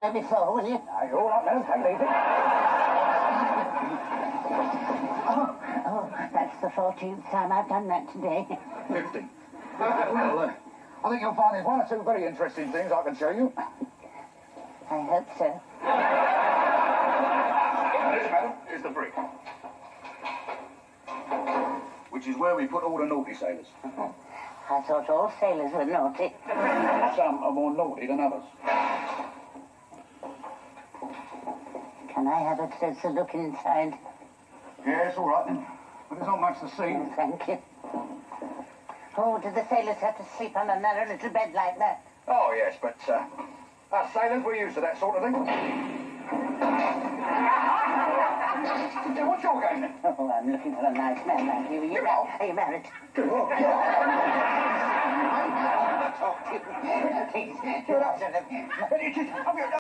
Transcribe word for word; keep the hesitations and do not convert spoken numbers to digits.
Before, will you? Now, you're all right now, take it easy. Oh, oh, that's the fourteenth time I've done that today. Fifty. Well, uh, I think you'll find there's one or two very interesting things I can show you. I hope so. This, madam, is the brick. Which is where we put all the naughty sailors. I thought all sailors were naughty. Some are more naughty than others. Can I have a closer look inside? Yeah, it's all right then. But there's not much to see. Oh, thank you. Oh, do the sailors have to sleep on a narrow little bed like that? Oh, yes, but uh, us sailors, we're used to that sort of thing. Yeah, what's your game then? Oh, I'm looking for a nice man like you. Are you, ma- are you married? Oh, Talk to you. Please, you're not...